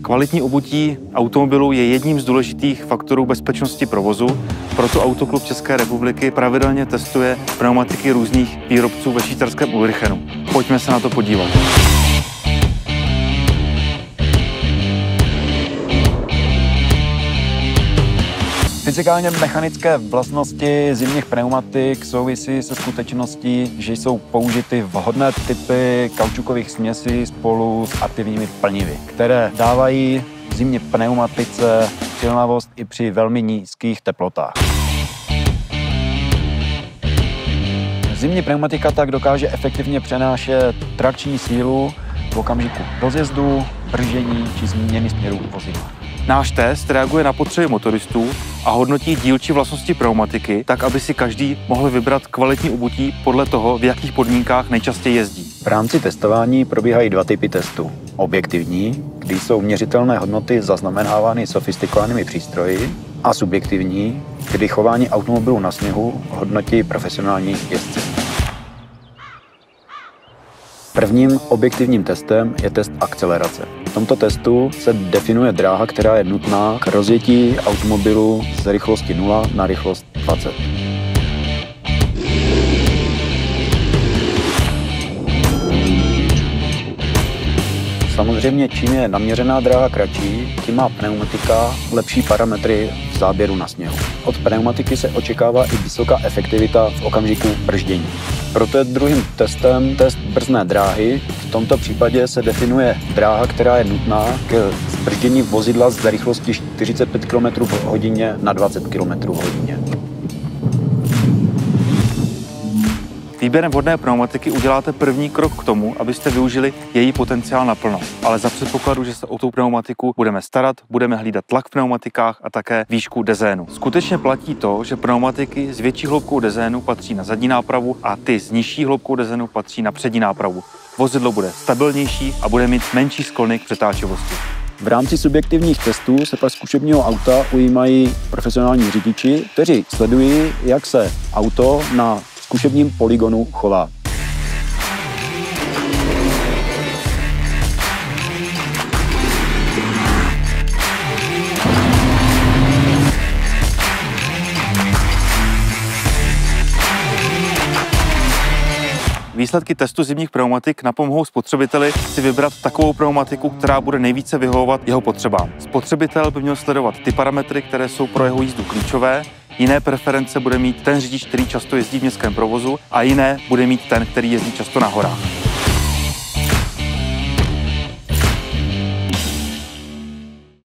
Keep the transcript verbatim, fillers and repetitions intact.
Kvalitní obutí automobilu je jedním z důležitých faktorů bezpečnosti provozu, proto Autoklub České republiky pravidelně testuje pneumatiky různých výrobců ve švýcarském Ulrichenu. Pojďme se na to podívat. Fyzikálně mechanické vlastnosti zimních pneumatik souvisí se skutečností, že jsou použity vhodné typy kaučukových směsí spolu s aktivními plnivy, které dávají zimní pneumatice přilnavost i při velmi nízkých teplotách. Zimní pneumatika tak dokáže efektivně přenášet trakční sílu v okamžiku rozjezdu, brždění či změny směru vozidla. Náš test reaguje na potřeby motoristů a hodnotí dílčí vlastnosti pneumatiky, tak aby si každý mohl vybrat kvalitní obutí podle toho, v jakých podmínkách nejčastěji jezdí. V rámci testování probíhají dva typy testů. Objektivní, kdy jsou měřitelné hodnoty zaznamenávány sofistikovanými přístroji, a subjektivní, kdy chování automobilu na sněhu hodnotí profesionální jezdci. Prvním objektivním testem je test akcelerace. V tomto testu se definuje dráha, která je nutná k rozjetí automobilu z rychlosti nula na rychlost dvacet. Samozřejmě, čím je naměřená dráha kratší, tím má pneumatika lepší parametry v záběru na sněhu. Od pneumatiky se očekává i vysoká efektivita v okamžiku brždění. Proto je druhým testem test brzdné dráhy. V tomto případě se definuje dráha, která je nutná k zbrždění vozidla z rychlosti čtyřicet pět kilometrů v hodině na dvacet kilometrů v hodině. Výběrem vhodné pneumatiky uděláte první krok k tomu, abyste využili její potenciál naplno. Ale za předpokladu, že se o tu pneumatiku budeme starat, budeme hlídat tlak v pneumatikách a také výšku dezénu. Skutečně platí to, že pneumatiky s větší hloubkou dezénu patří na zadní nápravu a ty s nižší hloubkou dezénu patří na přední nápravu. Vozidlo bude stabilnější a bude mít menší sklony k přetáčivosti. V rámci subjektivních testů se pak zkušebního auta ujímají profesionální řidiči, kteří sledují, jak se auto na zkušebním polygonu chová. Výsledky testu zimních pneumatik napomohou spotřebiteli si vybrat takovou pneumatiku, která bude nejvíce vyhovovat jeho potřebám. Spotřebitel by měl sledovat ty parametry, které jsou pro jeho jízdu klíčové. Jiné preference bude mít ten řidič, který často jezdí v městském provozu, a jiné bude mít ten, který jezdí často na horách.